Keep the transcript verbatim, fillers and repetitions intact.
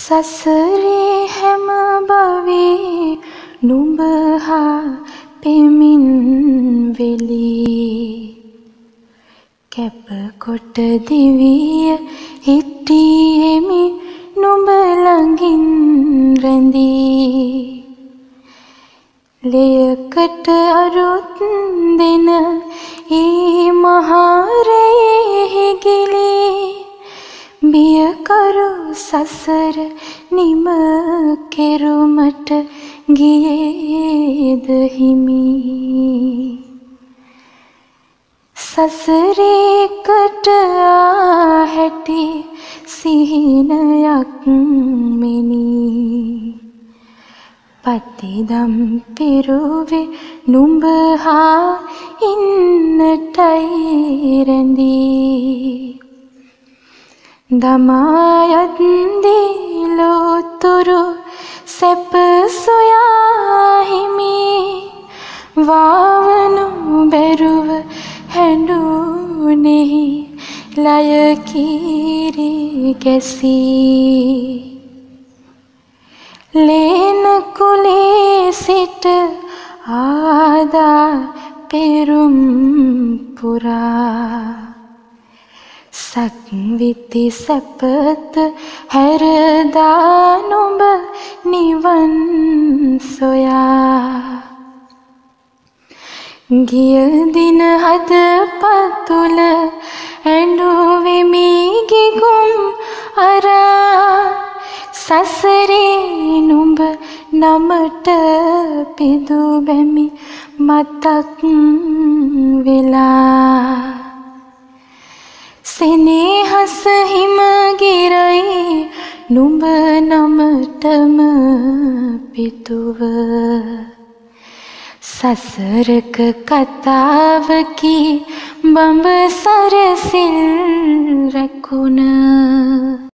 සසරේ හැම භවයේ නුඹ හා පෙමින් වෙලී කැපකොට දිවිය හිටියෙමි නුඹ ළඟින් රැඳී ලෙයකට අරුත් දෙන ඒ මහරයේ ගිලී බියකරු සසර නිම කෙරුමට ගියේද හිමි සසරේකට ආ හැටි සිහිනයක් මෙනි පතිදම් පිරුවේ නුඹ හා ඉන්නටයි රැඳී දමායත් දීලෝතුරු සැප සොයා හිමි වාවනු බැරුව හැඬුනෙහි ලය කීරි ගැසී ලේන කුලේ සිට ආදා පෙරුම් පුරා සක්විති සැපත හැරදා නුඹ නිවන් සොයා ගිය දින හද පතුල ඇඬුවෙමි ගිගුම් අරා සසරේ නුඹ නමට පිදු බැමි මතක් වෙලා සෙනෙහස හිම ගිරයි නුඹ නමටම පිටුව සසරක කතාවකි බඹ සරසිල් රැකුණ